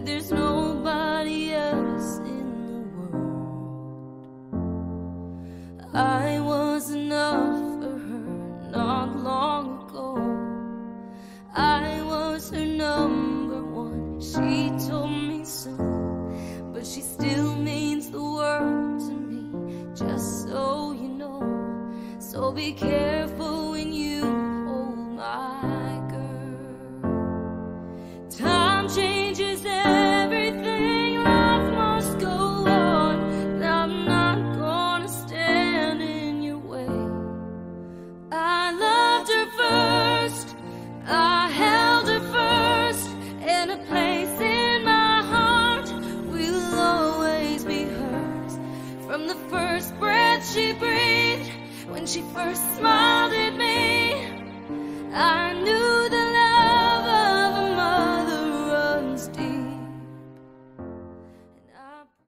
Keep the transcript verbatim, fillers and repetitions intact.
there's nobody else in the world. I was enough for her not long ago. I was her number one, she told me so. But she still means the world to me, just so you know. So be careful when you hold my girl. Time changes everything, life must go on, and I'm not gonna stand in your way. I loved her first, I held her first, and a place in my heart will always be hers. From the first breath she breathed, when she first smiled at me,